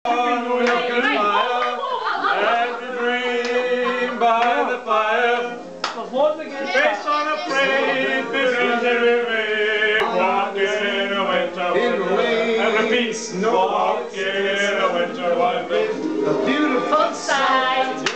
Based on a phrase, visions and remain. Walk in a winter wonderland. And repeat, walk in a winter wonderland. A beautiful sight.